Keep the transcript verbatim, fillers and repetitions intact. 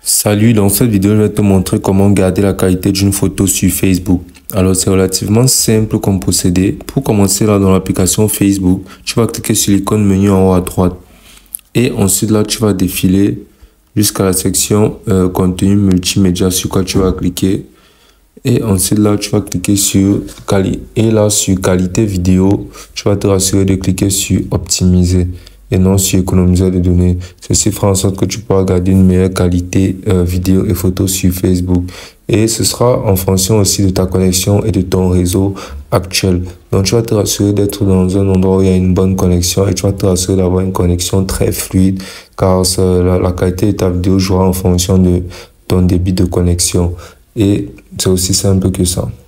Salut, dans cette vidéo, je vais te montrer comment garder la qualité d'une photo sur Facebook. Alors, c'est relativement simple comme procédé. Pour commencer, là, dans l'application Facebook, tu vas cliquer sur l'icône menu en haut à droite. Et ensuite, là, tu vas défiler jusqu'à la section euh, contenu multimédia sur quoi tu vas cliquer. Et ensuite, là, tu vas cliquer sur qualité. Et là, sur qualité vidéo, tu vas te rassurer de cliquer sur optimiser et non sur économiser des données. Ceci fera en sorte que tu pourras garder une meilleure qualité euh, vidéo et photo sur Facebook. Et ce sera en fonction aussi de ta connexion et de ton réseau actuel. Donc, tu vas te rassurer d'être dans un endroit où il y a une bonne connexion et tu vas te rassurer d'avoir une connexion très fluide car la, la qualité de ta vidéo jouera en fonction de ton débit de connexion. Et c'est aussi simple que ça.